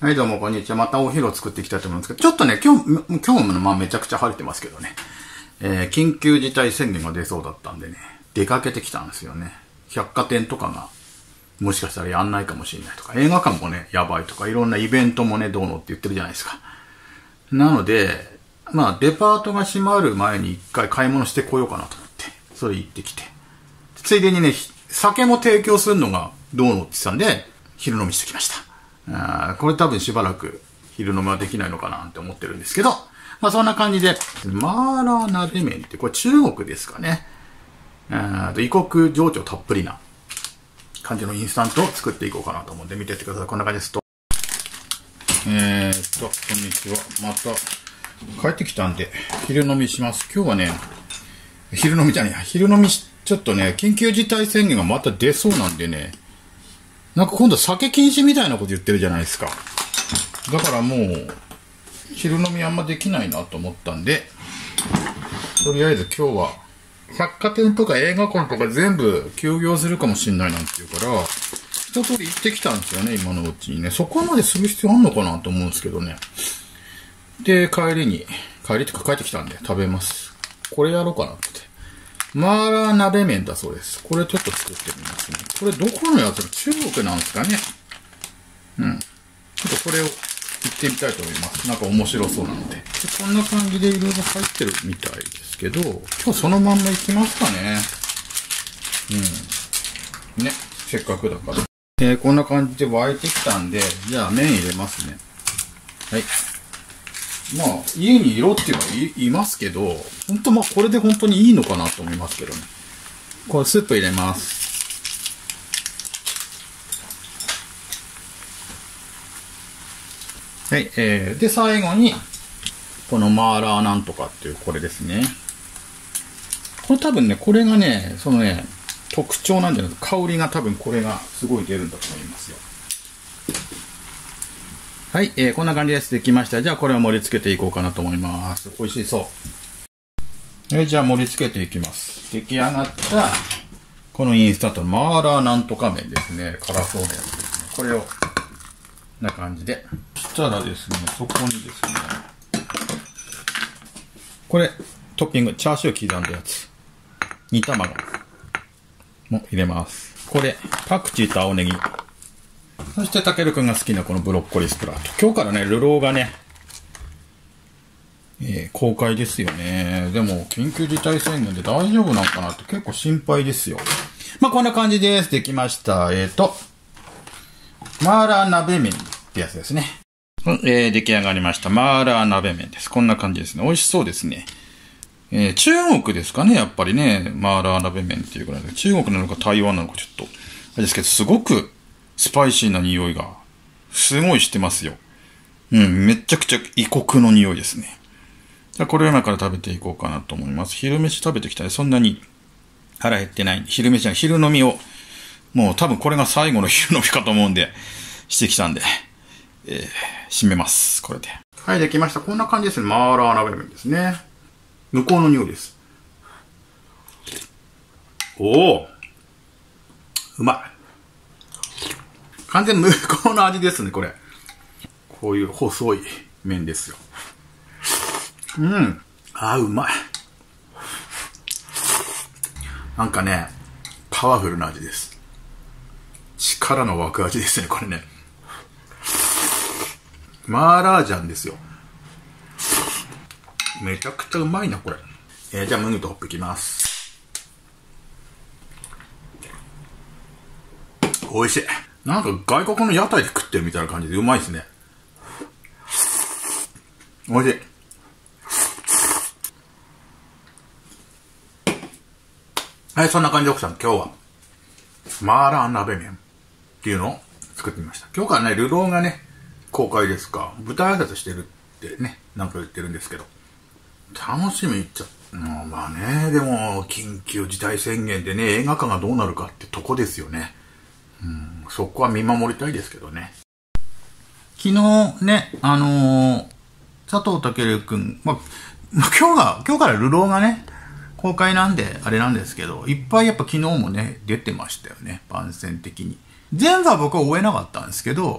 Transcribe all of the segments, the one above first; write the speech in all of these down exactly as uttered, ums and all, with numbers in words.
はい、どうもこんにちは。またお昼を作っていきたいと思うんですけど、ちょっとね、今日、今日もまあめちゃくちゃ晴れてますけどね、えー、緊急事態宣言が出そうだったんでね、出かけてきたんですよね。百貨店とかが、もしかしたらやんないかもしれないとか、映画館もね、やばいとか、いろんなイベントもね、どうのって言ってるじゃないですか。なので、まあ、デパートが閉まる前に一回買い物してこようかなと思って、それ行ってきて。ついでにね、酒も提供するのがどうのって言ってたんで、昼飲みしてきました。あこれ多分しばらく昼飲みはできないのかなって思ってるんですけど、まあそんな感じで、マーラー鍋麺ってこれ中国ですかね。あ異国情緒たっぷりな感じのインスタントを作っていこうかなと思うんで見てってください。こんな感じですと。えーっと、こんにちは。また帰ってきたんで昼飲みします。今日はね、昼飲みじゃねえや。昼飲みし、ちょっとね、緊急事態宣言がまた出そうなんでね、なんか今度酒禁止みたいなこと言ってるじゃないですか。だからもう、昼飲みあんまできないなと思ったんで、とりあえず今日は、百貨店とか映画館とか全部休業するかもしんないなんて言うから、一通り行ってきたんですよね、今のうちにね。そこまでする必要あんのかなと思うんですけどね。で、帰りに、帰りとか帰ってきたんで食べます。これやろうかなって。マーラー鍋麺だそうです。これちょっと作ってみますね。これどこのやつだ？中国なんですかね。うん。ちょっとこれを行ってみたいと思います。なんか面白そうなので。でこんな感じでいろいろ入ってるみたいですけど、今日そのまんま行きますかね。うん。ね。せっかくだから。で、こんな感じで沸いてきたんで、じゃあ麺入れますね。はい。まあ、家にいろっていうのはいますけど、本当まあこれで本当にいいのかなと思いますけどね。これスープ入れます。はい、えー、で、最後に、このマーラーなんとかっていうこれですね。これ多分ね、これがね、そのね、特徴なんじゃないですか。香りが多分これがすごい出るんだと思いますよ。はい、えー、こんな感じです。できました。じゃあこれを盛り付けていこうかなと思います。美味しそう。はい、じゃあ盛り付けていきます。出来上がった、このインスタントのマーラーなんとか麺ですね。辛そうなやつですね。これを、こんな感じで。そしたらですね、そこにですね、これ、トッピング、チャーシュー刻んだやつ。煮卵も入れます。これ、パクチーと青ネギ。そして、たけるくんが好きなこのブロッコリースプラウト。今日からね、ルローがね、えー、公開ですよね。でも、緊急事態宣言で大丈夫なのかなって結構心配ですよ。まあ、こんな感じです。できました。えっと、マーラー鍋麺ってやつですね。えー、出来上がりました。マーラー鍋麺です。こんな感じですね。美味しそうですね。えー、中国ですかね、やっぱりね。マーラー鍋麺っていうくらいで。中国なのか台湾なのかちょっと、あれですけど、すごく、スパイシーな匂いが、すごいしてますよ。うん、めちゃくちゃ異国の匂いですね。じゃあこれを今から食べていこうかなと思います。昼飯食べてきたらそんなに腹減ってない。昼飯じゃない、昼飲みを、もう多分これが最後の昼飲みかと思うんで、してきたんで、えー、締めます。これで。はい、できました。こんな感じですね。マーラー鍋麺ですね。向こうの匂いです。おー、うまい。完全に向こうの味ですね、これ。こういう細い麺ですよ。うん。あー、うまい。なんかね、パワフルな味です。力の湧く味ですね、これね。マーラージャンですよ。めちゃくちゃうまいな、これ。えー、じゃあ、麦とホップいきます。美味しい。なんか外国の屋台で食ってるみたいな感じでうまいですね。美味しい。はい、そんな感じで奥さん、今日はマーラー鍋麺っていうのを作ってみました。今日からね、ルローがね、公開ですか。舞台挨拶してるってね、なんか言ってるんですけど。楽しみにいっちゃう。もうまあね、でも、緊急事態宣言でね、映画館がどうなるかってとこですよね。うん、そこは見守りたいですけどね。昨日ね、あのー、佐藤健くん、まあ、今日が、今日からルローがね、公開なんで、あれなんですけど、いっぱいやっぱ昨日もね、出てましたよね、番宣的に。全部は僕は追えなかったんですけど、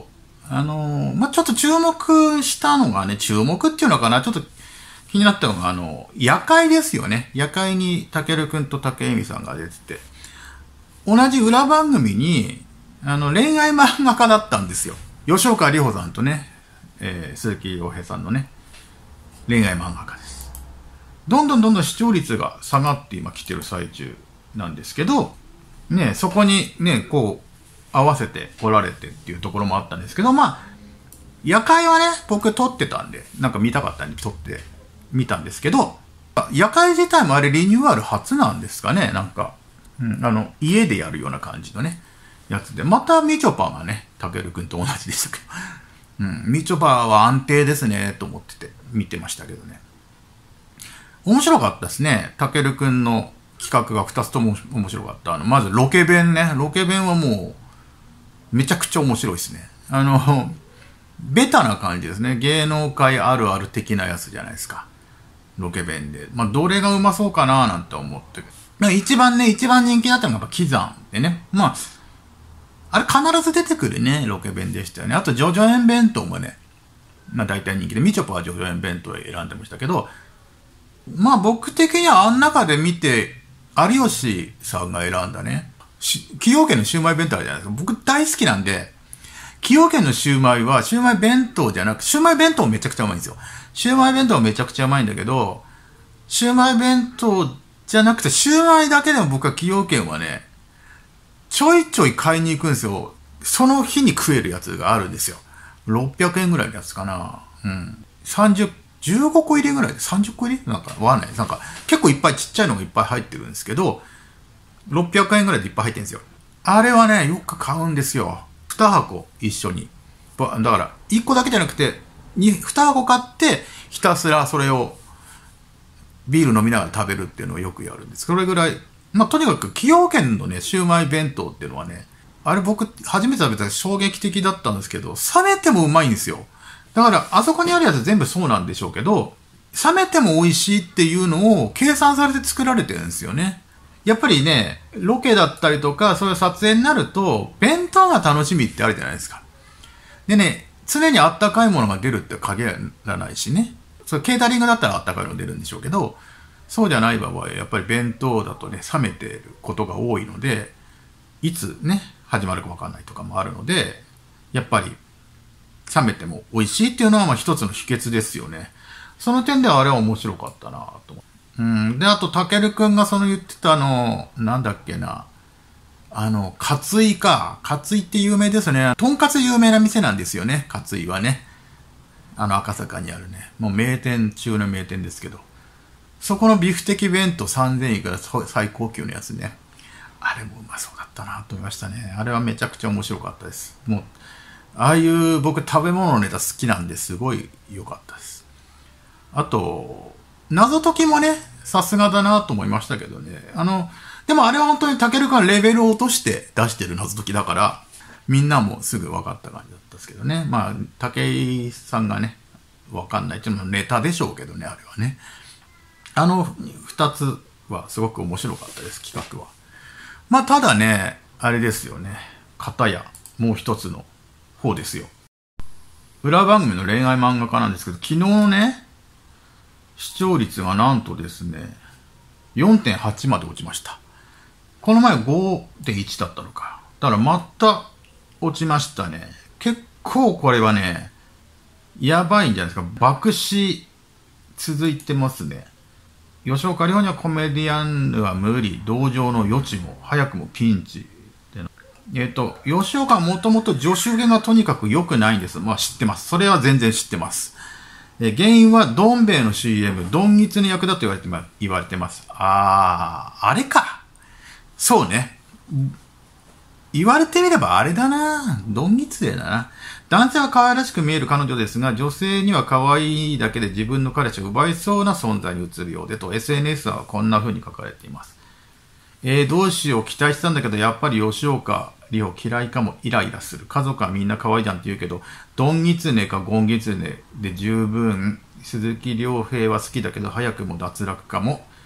あのー、まあ、ちょっと注目したのがね、注目っていうのかな、ちょっと気になったのが、あの、夜会ですよね。夜会にたけるくんと竹恵美さんが出てて、同じ裏番組に、あの、恋愛漫画家だったんですよ。吉岡里帆さんとね、えー、鈴木亮平さんのね、恋愛漫画家です。どんどんどんどん視聴率が下がって今来てる最中なんですけど、ね、そこにね、こう、合わせて来られてっていうところもあったんですけど、まあ、夜会はね、僕撮ってたんで、なんか見たかったんで撮ってみたんですけど、夜会自体もあれリニューアル初なんですかね、なんか、うん、あの、家でやるような感じのね、やつで、またみちょぱがね、たけるくんと同じでしたけど、うん、みちょぱは安定ですね、と思ってて、見てましたけどね。面白かったですね、たけるくんの企画がふたつとも面白かった。あの、まずロケ弁ね、ロケ弁はもう、めちゃくちゃ面白いですね。あの、ベタな感じですね。芸能界あるある的なやつじゃないですか。ロケ弁で。まあ、どれがうまそうかななんて思って。一番ね、一番人気だったのがやっぱキザンでね。まあ、あれ必ず出てくるね、ロケ弁でしたよね。あと、ジョジョ園弁当もね、まあ大体人気で、みちょぱはジョジョ園弁当を選んでましたけど、まあ僕的にはあん中で見て、有吉さんが選んだね、崎陽軒のシウマイ弁当あるじゃないですか。僕大好きなんで、崎陽軒のシウマイは、シウマイ弁当じゃなく、シウマイ弁当めちゃくちゃうまいんですよ。シウマイ弁当めちゃくちゃうまいんだけど、シウマイ弁当じゃなくて、シウマイだけでも僕は崎陽軒はね、ちょいちょい買いに行くんですよ。その日に食えるやつがあるんですよ。ろっぴゃくえんぐらいのやつかな。うん。さんじゅう、じゅうごこ入りぐらいでさんじゅっこ入りなんかわかんない。なんか結構いっぱいちっちゃいのがいっぱい入ってるんですけど、ろっぴゃくえんぐらいでいっぱい入ってるんですよ。あれはね、よく買うんですよ。に箱一緒に。だから、いっこだけじゃなくて、に箱買って、ひたすらそれをビール飲みながら食べるっていうのをよくやるんです。それぐらい、まあ、とにかく崎陽軒のね、シウマイ弁当っていうのはね、あれ僕初めて食べたら衝撃的だったんですけど、冷めてもうまいんですよ。だから、あそこにあるやつ全部そうなんでしょうけど、冷めても美味しいっていうのを計算されて作られてるんですよね。やっぱりね、ロケだったりとか、そういう撮影になると、弁当が楽しみってあるじゃないですか。でね、常にあったかいものが出るって限らないしね。それケータリングだったらあったかいの出るんでしょうけど、そうじゃない場合は、やっぱり弁当だとね、冷めてることが多いので、いつね、始まるかわかんないとかもあるので、やっぱり、冷めても美味しいっていうのはまあ一つの秘訣ですよね。その点ではあれは面白かったなと思う。うん。で、あと、たけるくんがその言ってたあの、なんだっけな。あの、かついか。かついって有名ですね。とんかつ有名な店なんですよね。かついはね。あの、赤坂にあるね。もう名店中の名店ですけど。そこのビフテキ弁当さんぜんえんいくら最高級のやつね。あれもうまそうだったなと思いましたね。あれはめちゃくちゃ面白かったです。もう、ああいう僕食べ物のネタ好きなんですごい良かったです。あと、謎解きもね、さすがだなと思いましたけどね。あの、でもあれは本当にタケルがレベルを落として出してる謎解きだから、みんなもすぐ分かった感じだったんですけどね。まあ、武井さんがね、分かんないっていうのもネタでしょうけどね、あれはね。あの二つはすごく面白かったです、企画は。まあ、ただね、あれですよね。片や、もう一つの方ですよ。裏番組の恋愛漫画家なんですけど、昨日ね、視聴率がなんとですね、よんてんはち まで落ちました。この前 ごてんいち だったのか。だからまた落ちましたね。結構これはね、やばいんじゃないですか。爆死続いてますね。吉岡里帆にはコメディアンヌは無理。同情の余地も早くもピンチ。えっと、吉岡はもともと助手毛がとにかく良くないんです。まあ知ってます。それは全然知ってます。え原因はどん兵衛の シーエム、ドンギツネ役だと言われてま、言われてます。あー、あれか。そうね。言われてみればあれだな。ドンギツネだな。男性は可愛らしく見える彼女ですが、女性には可愛いだけで自分の彼氏を奪いそうな存在に映るようでと エスエヌエス はこんな風に書かれています。えー、どうしよう期待したんだけど、やっぱり吉岡里帆嫌いかも、イライラする。家族はみんな可愛いじゃんって言うけど、ドンギツネかゴンギツネで十分。鈴木亮平は好きだけど、早くも脱落かも。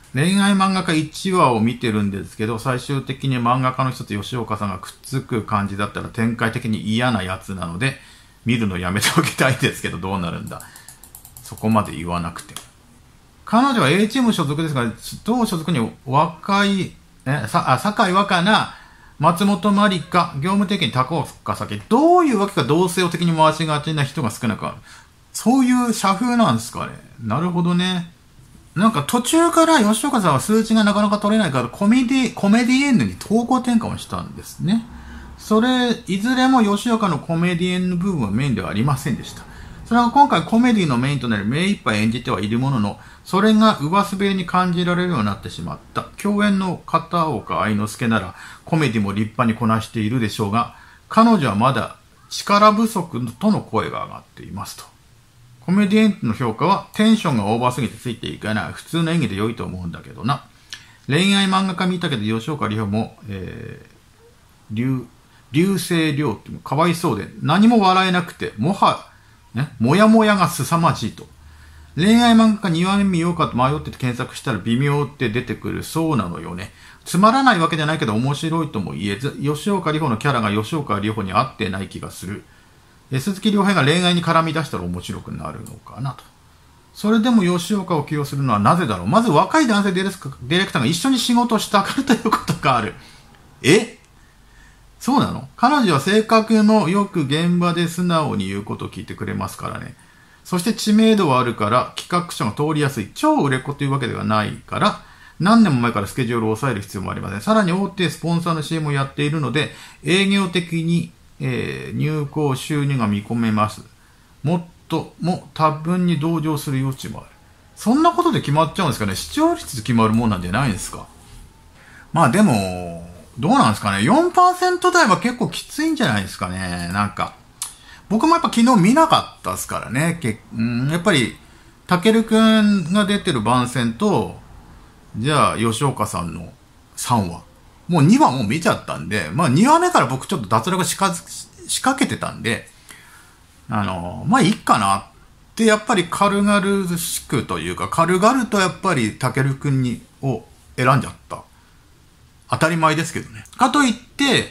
恋愛漫画家いちわを見てるんですけど、最終的に漫画家の人と吉岡さんがくっつく感じだったら展開的に嫌なやつなので、見るのやめておきたいですけど、どうなるんだ。そこまで言わなくても。彼女は A チーム所属ですが、同所属に若い、え、さ、あ、酒井若菜、松本まりか、業務的に高岡早紀、どういうわけか同性を的に回しがちな人が少なくある。そういう社風なんですかね。なるほどね。なんか途中から吉岡さんは数値がなかなか取れないからコメディ、コメディエンヌに方向転換をしたんですね。それ、いずれも吉岡のコメディエンヌ部分はメインではありませんでした。それが今回コメディのメインとなり目いっぱい演じてはいるものの、それが上滑りに感じられるようになってしまった。共演の片岡愛之助ならコメディも立派にこなしているでしょうが、彼女はまだ力不足との声が上がっていますと。コメディエンヌの評価はテンションがオーバーすぎてついていかない。普通の演技で良いと思うんだけどな。恋愛漫画家見たけど吉岡里帆も、えー、流、流星涼ってかわいそうで何も笑えなくて、もは、ね、もやもやが凄まじいと。恋愛漫画家にわめ見ようかと迷ってて検索したら微妙って出てくる。そうなのよね。つまらないわけじゃないけど面白いとも言えず、吉岡里帆のキャラが吉岡里帆に合ってない気がする。鈴木亮平が恋愛に絡み出したら面白くなるのかなと。それでも吉岡を起用するのはなぜだろう。まず若い男性ディレクターが一緒に仕事をしたからということがある。えそうなの？彼女は性格のよく現場で素直に言うことを聞いてくれますからね。そして知名度はあるから企画書が通りやすい。超売れっ子というわけではないから、何年も前からスケジュールを抑える必要もありません。さらに大手スポンサーの シーエム をやっているので、営業的にえー、入稿収入が見込めます。もっとも多分に同情する余地もある。そんなことで決まっちゃうんですかね。視聴率で決まるもんなんじゃないんですか。まあでも、どうなんですかね。よんパーセント 台は結構きついんじゃないですかね。なんか、僕もやっぱ昨日見なかったですからね。けうん、やっぱり、たけるくんが出てる番宣と、じゃあ吉岡さんのさんわ。もうにわも見ちゃったんで、まあにわめから僕ちょっと脱落しか仕掛けてたんで、あの、まあいいかなってやっぱり軽々しくというか、軽々とやっぱりたけるくんに、を選んじゃった。当たり前ですけどね。かといって、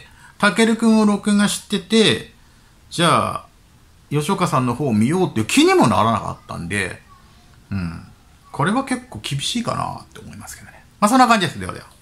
たけるくんを録画してて、じゃあ、吉岡さんの方を見ようっていう気にもならなかったんで、うん。これは結構厳しいかなって思いますけどね。まあそんな感じです。ではでは。